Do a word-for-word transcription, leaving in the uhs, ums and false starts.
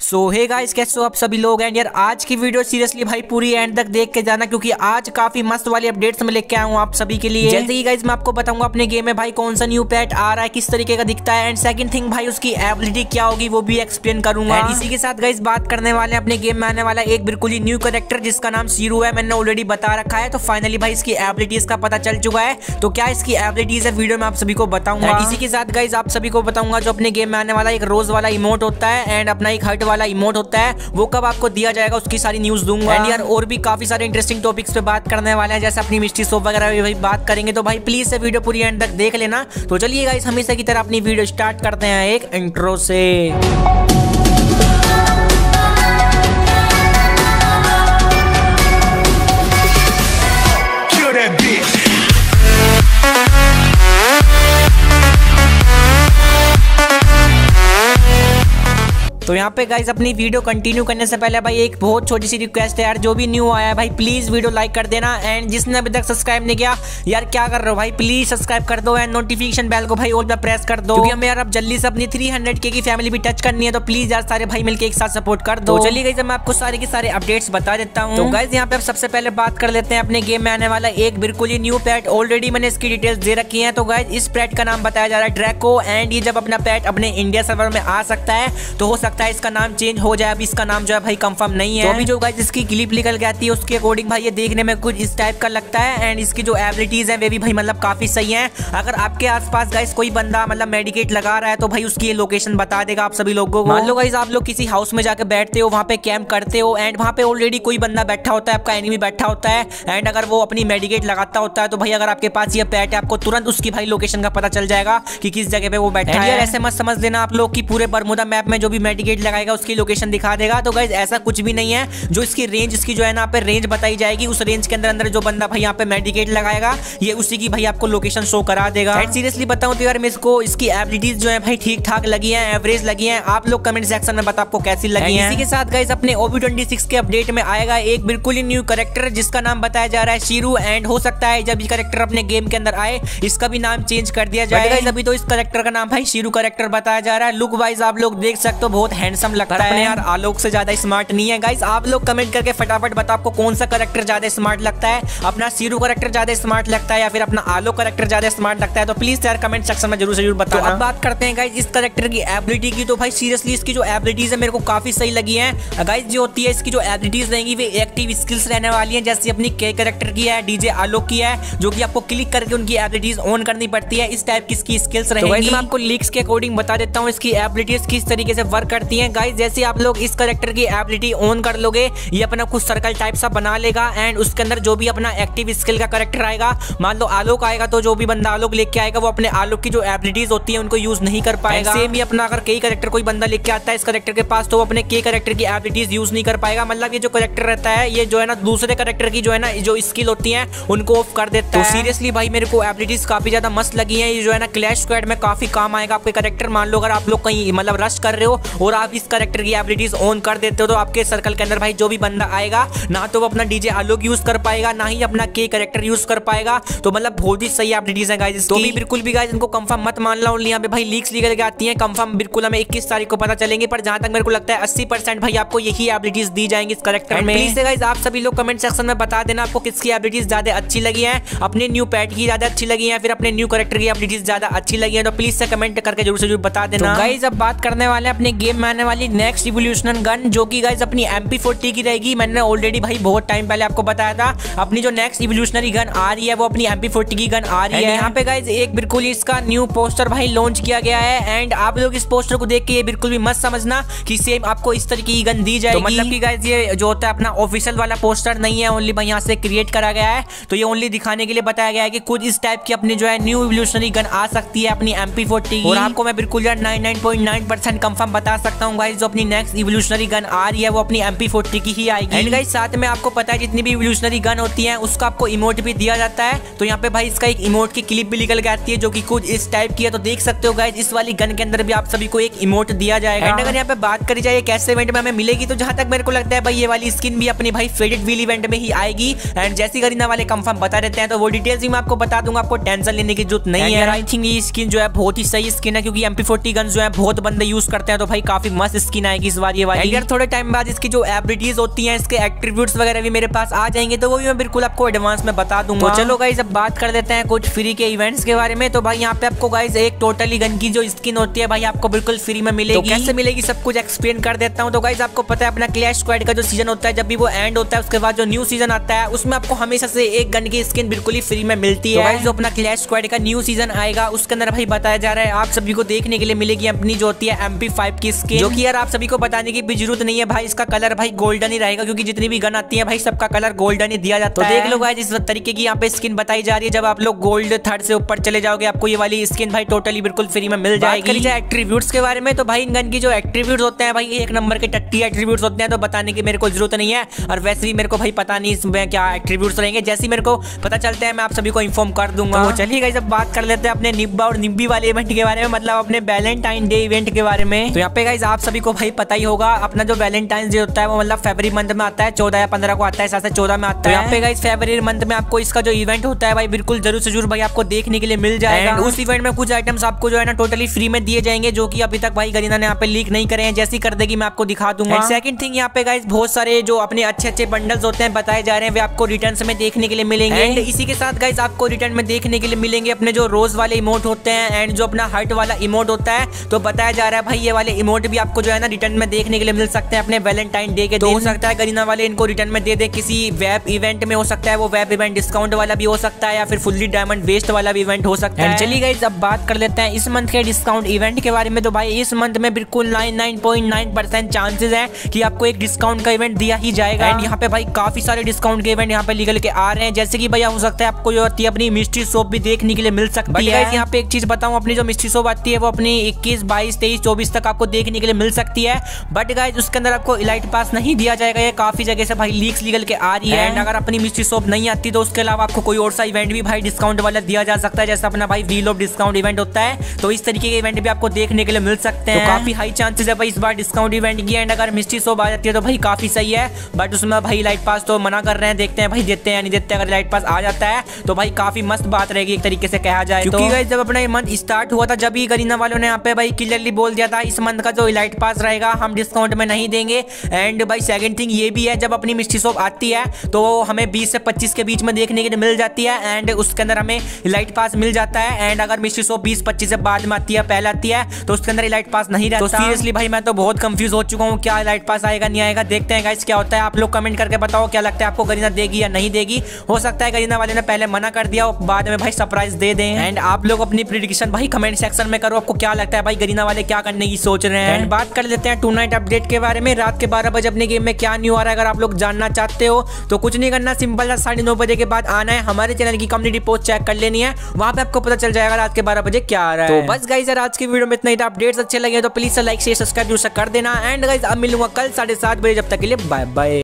सो hey guys, कैसे हो आप सभी लोग। एंड यार आज की वीडियो सीरियसली भाई पूरी एंड तक देख के जाना, क्योंकि आज काफी मस्त वाली अपडेट्स में लेके आया हूँ आप सभी के लिए। जैसे कि गाइस मैं आपको बताऊंगा अपने गेम में भाई कौन सा न्यू पेट आ रहा है, किस तरीके का दिखता है, एंड सेकंड थिंग भाई उसकी एबिलिटी क्या होगी वो भी एक्सप्लेन करूंगा। एंड इसी के साथ गाइस बात करने वाले हैं अपने गेम में आने वाला एक बिल्कुल ही न्यू कैरेक्टर जिसका नाम शीरू है। मैंने ऑलरेडी बता रखा है, तो फाइनली भाई इसकी एबिलिटीज का पता चल चुका है। तो क्या इसकी एबिलिटीज है वीडियो में आप सभी को बताऊंगा। इसी के साथ गाइस आप सभी को बताऊंगा जो अपने गेम में आने वाला एक रोज वाला इमोट होता है एंड अपना एक हर्ट वाला इमोट होता है, वो कब आपको दिया जाएगा उसकी सारी न्यूज दूंगा। एंड यार और भी काफी सारे इंटरेस्टिंग टॉपिक्स पे बात करने वाले हैं, जैसे अपनी मिस्ट्री शॉप वगैरह भी भाई बात करेंगे। तो भाई प्लीज से वीडियो पूरी एंड तक देख लेना। तो चलिए गाइस हमेशा की तरह अपनी वीडियो स्टार्ट करते हैं एक इंट्रो से। तो यहाँ पे गाइस अपनी वीडियो कंटिन्यू करने से पहले भाई एक बहुत छोटी सी रिक्वेस्ट है यार, जो भी न्यू आया है भाई प्लीज वीडियो लाइक कर देना। एंड जिसने अभी तक सब्सक्राइब नहीं किया यार क्या कर रहे हो भाई, प्लीज सब्सक्राइब कर दो एंड नोटिफिकेशन बेल को भाई ऑल पे प्रेस कर दो, क्योंकि हमें यार अब जल्दी से अपनी थ्री हंड्रेड के की फैमिली भी टच करनी है। तो प्लीज यार सारे भाई मिलकर एक साथ सपोर्ट कर दो। चलिए गाइस मैं आपको सारे के सारे अपडेट्स बता देता हूँ। तो गाइस यहाँ पे सबसे पहले बात कर लेते हैं अपने गेम में आने वाला एक बिल्कुल ही न्यू पेट। ऑलरेडी मैंने इसकी डिटेल्स दे रखी है। तो गाइस इस पेट का नाम बताया जा रहा है ड्रैको। एंड ये जब अपना पेट अपने इंडिया सर्वर में आ सकता है तो हो सकता है इसका नाम चेंज हो जाए। अभी इसका नाम जो है भाई कंफर्म नहीं है। तो अभी जो गाइस इसकी क्लिप निकल के आती है उसके अकॉर्डिंग भाई ये देखने में कुछ इस टाइप का लगता है। एंड इसकी जो एबिलिटीज है वे भी भाई मतलब काफी सही है। अगर आपके आसपास गाइस कोई बंदा मतलब मेडिकेट लगा रहा है तो भाई उसकी ये लोकेशन बता देगा आप सभी लोगों को। मान लो गाइस आप लोग किसी हाउस में जाकर बैठते हो, वहां पे कैंप करते हो एंड वहां पे ऑलरेडी कोई बंदा बैठा होता है, आपका एनिमी बैठा होता है। एंड अगर वो अपनी मेडिकेट लगाता होता है तो भाई अगर आपके पास ये पेट है आपको तुरंत उसकी भाई लोकेशन का पता चल जाएगा कि किस जगह पे वो बैठा है। ऐसे मत समझ लेना आप लोग कि पूरे बरमुदा मैप में जो भी मेडिकेट लगाएगा उसकी लोकेशन दिखा देगा। तो गाइस ऐसा कुछ भी नहीं है। जो इसकी रेंज इसकी जो है ना पे रेंज बताई जाएगी, उस रेंज के अंदर अंदर जो बंदा भाई यहाँ पे मेडिकेट लगाएगा ये उसी की भाई आपको लोकेशन शो करा देगा। सीरियसली बताऊं तो यार मैं इसको इसकी एबिलिटीज जो है भाई ठीक ठाक लगी है, एवरेज लगी है। आप लोग कमेंट सेक्शन में बता आपको कैसी लगी है। इसी के साथ गाइस अपने ओबी ट्वेंटी सिक्स के अपडेट में आएगा एक बिल्कुल ही न्यू कैरेक्टर जिसका नाम बताया जा रहा है शीरू। एंड हो सकता है जब ये कैरेक्टर अपने गेम के अंदर आए इसका भी नाम चेंज कर दिया जाए। अभी तो इस कैरेक्टर का नाम भाई शीरू कैरेक्टर बताया जा रहा है। लुक वाइज आप लोग देख सकते हो बहुत हैंडसम लगता है यार, आलोक से ज्यादा स्मार्ट नहीं है। गाइस आप लोग कमेंट करके फटाफट बता आपको कौन सा कैरेक्टर ज्यादा स्मार्ट लगता है, अपना शीरू कैरेक्टर ज्यादा स्मार्ट लगता है या फिर अपना आलोक कैरेक्टर ज्यादा स्मार्ट लगता है। तो प्लीज यार कमेंट सेक्शन में जरूर जरूर बताना। तो अब बात करते हैं गाइस इस कैरेक्टर की एबिलिटी की। तो भाई सीरियसली इसकी जो एबिलिटीज है मेरे को काफी सही लगी है। गाइस जो होती है इसकी जो एबिलिटीज रहेंगी वे एक्टिव स्किल्स रहने वाली है, जैसे अपनी के कैरेक्टर की है, डीजे आलोक की है, जो कि आपको क्लिक करके उनकी एबिलिटीज ऑन करनी पड़ती है। इस टाइप की इसकी स्किल्स रहेंगी। मैं आपको लीक्स के अकॉर्डिंग बता देता हूँ इसकी एबिलिटीज किस तरीके से वर्क करती है। गाइस जैसे आप लोग इस कैरेक्टर की एबिलिटी ऑन कर लोगे ये अपना कुछ सर्कल टाइप सा बना लेगा। एंड उसके अंदर जो भी अपना एक्टिव स्किल का कैरेक्टर आएगा, मान लो आलोक आएगा तो जो भी बंदा आलोक लेके आएगा वो अपने आलोक की जो एबिलिटीज होती है उनको यूज नहीं कर पाएगा। सेम ही अपना अगर कई कैरेक्टर कोई बंदा लेके आता है इस कैरेक्टर के पास तो वो अपने के कैरेक्टर की एबिलिटीज यूज नहीं कर पाएगा। मतलब ये जो कैरेक्टर रहता है ये जो है ना दूसरे कैरेक्टर की जो है ना जो स्किल होती है उनको ऑफ कर देता है। तो सीरियसली भाई मेरे को एबिलिटीज काफी ज्यादा मस्त लगी है। ये जो है ना क्लैश स्क्वाड में काफी काम आएगा आपके कैरेक्टर। मान लो अगर आप लोग कहीं मतलब रश कर रहे हो और आप इस कैरेक्टर की एबिलिटीज ऑन कर देते हो तो आपके सर्कल के अंदर भाई जो भी बंदा आएगा ना तो वो अपना डीजे आलोक यूज कर पाएगा ना ही अपना के कैरेक्टर यूज कर पाएगा। तो मतलब बहुत ही सही एबिलिटीज है गाइस। तो भी बिल्कुल भी गाइस इनको कंफर्म मत मान लो, यहाँ पे भाई लीक्स निकल के आती हैं। कंफर्म बिल्कुल हमें इक्कीस तारीख को पता चलेंगे, पर जहां तक मेरे को लगता है अस्सी परसेंट भाई आपको यही एबिलिटीज दी जाएंगी इस कैरेक्टर में। प्लीज गाइस आप सभी लोग कमेंट सेक्शन में बता देना आपको किसकी एबिलिटीज ज्यादा अच्छी लगी है, अपने न्यू पेट की ज्यादा अच्छी लगी है फिर अपने न्यू कैरेक्टर की एबिलिटीज ज्यादा अच्छी लगी है। तो प्लीज से कमेंट करके जरूर से जरूर बता देना। गाइस अब बात करने वाले अपने गेम में आने वाली नेक्स्ट इवोल्यूशनल गन, जो कि गाइस अपनी एम पी फोर्टी की रहेगी। मैंने ऑलरेडी भाई बहुत टाइम पहले आपको बताया था अपनी जो नेक्स्ट इवोल्यूशनरी गन आ रही है वो अपनी एम पी फोर्टी की गन आ रही है। यहाँ पे गाइस एक बिल्कुल ही इसका न्यू पोस्टर भाई लॉन्च किया गया है। एंड आप लोग इस पोस्टर को देख के ये बिल्कुल भी मत समझना कि सेम आपको इस तरीके की गन दी जाएगी। तो मतलब कि गाइस ये जो होता है अपना ऑफिशियल वाला पोस्टर नहीं है, ओनली भाई यहाँ से क्रिएट करा गया है। तो ये ओनली दिखाने के लिए बताया गया है कि कुछ इस टाइप की अपनी जो है न्यू इवोल्यूशनरी गन आ सकती है अपनी एम पी फोर्टी। और आपको मैं बिल्कुल यार निन्यानवे पॉइंट नौ परसेंट कंफर्म बता सकता हूँ गाइस जो अपनी नेक्स्ट इवोल्यूशनरी गन आ रही है वो अपनी एम पी फोर्टी की ही आएगी। एंड गाइस साथ में आपको पता है जितनी भी इवोल्यूशनरी गन होती है उसका आपको इमोट भी दिया जाता है। तो यहाँ पे भाई इसका एक इमोट की क्लिप भी निकल के आती है जो कि कुछ इस टाइप की है। तो देख सकते हो गाइस इस वाली गन के अंदर भी आप सभी को एक इमोट दिया जाएगा। एंड अगर यहाँ पे बात करी जाए कैसे इवेंट में हमें मिलेगी तो जहां तक मेरे को लगता है भाई ये वाली स्किन भी अपनी भाई फेडेड व्हील इवेंट में ही आएगी। एंड जैसी खरीदना वाले कंफर्म बता देते हैं तो वो डिटेल्स भी मैं आपको बता दूंगा, आपको टेंशन लेने की जरूरत नहीं है। आई थिंक ये स्किन जो है बहुत ही सही स्किन है क्योंकि एम पी फोर्टी गन जो है बहुत बंदे यूज करते हैं। तो भाई काफी मस्त स्किन आएगी इस बार ये वाली। यार थोड़े टाइम बाद इसकी जो एबिलिटीज होती हैं, इसके एट्रीब्यूट्स वगैरह भी मेरे पास आ जाएंगे, तो वो भी मैं बिल्कुल आपको एडवांस में बता दूंगा। तो चलो गाइस अब बात कर लेते हैं कुछ फ्री के इवेंट्स के बारे में। तो भाई यहाँ पे आपको गाइस एक टोटली गन की जो स्किन होती है भाई आपको बिल्कुल फ्री में मिलेगी। तो कैसे मिलेगी सब कुछ एक्सप्लेन कर देता हूँ। तो गाइस आपको पता है अपना क्लैश स्क्वाड का जो सीजन होता है, जब भी वो एंड होता है उसके बाद जो न्यू सीजन आता है उसमें आपको हमेशा से एक गन की स्किन बिल्कुल ही फ्री में मिलती है। तो गाइस जो अपना क्लैश स्क्वाड का न्यू सीजन आएगा उसके अंदर भाई बताया जा रहा है आप सभी को देखने के लिए मिलेगी अपनी जो होती है एम पी फाइव की स्किन, जो कि यार आप सभी को बताने की भी जरूरत नहीं है भाई, इसका कलर भाई गोल्डन ही रहेगा क्योंकि जितनी भी गन आती है भाई सबका कलर गोल्डन ही दिया जाता है। तो देख लो गाइस इस तरीके की यहाँ पे स्किन बताई जा रही है। जब आप लोग गोल्ड थर्ड से ऊपर चले जाओगे आपको ये वाली स्किन भाई टोटली बिल्कुल फ्री में मिल जाएगी। बात करी जाए एट्रीब्यूट्स के बारे में, तो भाई इन गन की जो एट्रीब्यूट्स होते हैं भाई एक नंबर के टट्टी एट्रीब्यूट्स होते हैं, तो बताने की मेरे को जरूरत नहीं है। और वैसे भी मेरे को भाई पता नहीं इसमें क्या एट्रीब्यूट्स रहेंगे, जैसे ही मेरे को पता चलता है मैं आप सभी को इन्फॉर्म कर दूंगा। तो चलिए गाइस अब बात कर लेते हैं अपने निब्बा और निब्बी वाले इवेंट के बारे में, मतलब अपने वैलेंटाइन डे इवेंट के बारे में। तो यहाँ पे गाइस आप सभी को भाई पता ही होगा अपना जो वैलेंटाइन डे होता है वो मतलब फरवरी मंथ में आता है, चौदह या पंद्रह को आता है, साथ चौदह में आता है। यहाँ पे गाइस फरवरी मंथ में आपको इसका जो इवेंट होता है भाई बिल्कुल जरूर से जरूर भाई आपको देखने के लिए मिल जाएगा। उस इवेंट में कुछ आइटम्स आपको जो है ना टोटली फ्री में दिए जाएंगे, जो कि अभी तक भाई गरीना ने यहाँ पे लीक नहीं करे हैं, जैसी कर देगी मैं आपको दिखा दूंगा। सेकंड थिंग यहाँ पे गाइस बहुत सारे जो अपने अच्छे अच्छे बंडल्स होते हैं बताए जा रहे हैं वे आपको रिटर्न में देखने के लिए मिलेंगे। एंड इसी के साथ गाइस आपको रिटर्न में देखने के लिए मिलेंगे अपने जो रोज वाले इमोट होते हैं एंड जो अपना हर्ट वाला इमोट होता है। तो बताया जा रहा है भाई ये वाले इमोट भी आपको जो है ना रिटर्न में देखने के लिए मिल सकते हैं अपने वैलेंटाइन डे के दिन। हो सकता है गरीना वाले इनको रिटर्न में दे दे किसी वेब इवेंट में, हो सकता है वो वेब इवेंट डिस्काउंट वाला भी हो सकता है या फिर फुल्ली डायमंड वेस्ट वाला भी इवेंट हो सकता है। चलिए गाइस अब बात कर लेते हैं इस मंथ के डिस्काउंट इवेंट के बारे में। तो भाई इस मंथ में बिल्कुल निन्यानवे पॉइंट नौ परसेंट चांसेस है कि आपको एक डिस्काउंट का इवेंट दिया ही जाएगा। एंड यहाँ पे भाई काफी सारे डिस्काउंट के इवेंट यहाँ पे निकल के आ रहे हैं, जैसे कि भैया हो सकता है आपको जो होती है अपनी मिस्ट्री शॉप भी देखने के लिए मिल सकती है। यहाँ पे एक चीज बताऊं, अपनी जो मिस्ट्री शॉप आती है वो अपनी इक्कीस बाईस तेईस चौबीस तक आपको देखने के लिए मिल सकती है, बट गाइस उसके अंदर आपको इलाइट पास नहीं दिया जाएगा। ये काफी जगह से भाई लीक्स निकल के आ रही है। एंड अगर अपनी मिस्ट्री शॉप नहीं आती तो उसके अलावा आपको कोई और सा इवेंट भी भाई डिस्काउंट वाला दिया जा सकता है, जैसा अपना भाई व्हील ऑफ डिस्काउंट इवेंट होता है, तो इस तरीके के इवेंट भी आपको देखने के लिए मिल सकते हैं। तो काफी हाई चांसेस है भाई इस बार डिस्काउंट इवेंट की। एंड अगर मिस्ट्री शॉप आ जाती है तो भाई काफी सही है, बट उसमें भाई लाइट पास तो मना कर रहे हैं, देखते हैं भाई देते हैं या नहीं देते। अगर लाइट पास आ जाता है तो भाई काफी मस्त बात रहेगी एक तरीके से कहा जाए, क्योंकि गाइस जब अपना ये मंथ स्टार्ट हुआ था जब ही गरीना वालों ने यहाँ पे भाई क्लियरली बोल दिया था इस मंथ का जो लाइट पास रहेगा हम डिस्काउंट में नहीं देंगे। एंड भाई सेकंड थिंग ये भी है, जब अपनी मिस्ट्री शॉप आती है तो हमें बीस से पच्चीस के बीच में देखने के लिए मिल जाती है एंड उसके अंदर हमें लाइट पास मिल जाता है। एंड अगर मिस्ट्री शॉप बीस पच्चीस से बाद में आती है पहले आती है तो उसके अंदर लाइट पास नहीं रहता। तो सीरियसली भाई मैं तो बहुत कंफ्यूज हो चुका हूँ, क्या लाइट पास आएगा नहीं आएगा, देखते हैं गाइस क्या होता है। आप लोग कमेंट करके बताओ क्या लगता है आपको गरीना देगी या नहीं देगी। हो सकता है गरीना वाले ने पहले मना कर दिया और बाद में भाई सरप्राइज दे दें। एंड आप लोग अपनी प्रेडिक्शन भाई कमेंट सेक्शन में करो, आपको क्या लगता है भाई गरीना वाले क्या करने की सोच रहे हैं। एंड बात कर लेते हैं टू नाइट अपडेट के बारे में। रात के बारह बजे अपने गेम में क्या न्यू आ रहा है अगर आप लोग जानना चाहते हो तो कुछ नहीं करना, सिंपल सा साढ़े नौ बजे के बाद आना है, हमारे चैनल की कम्युनिटी पोस्ट चेक कर लेनी है, वहां पे आपको पता चल जाएगा रात के बारह बजे क्या आ रहा है। तो बस गाइस यार आज की वीडियो में इतना ही था। अपडेट्स अच्छे लगे तो प्लीज लाइक शेयर सब्सक्राइब जरूर कर देना। एंड गाइस अब मिलूंगा कल साढ़े सात बजे, जब तक के लिए बाय बाय।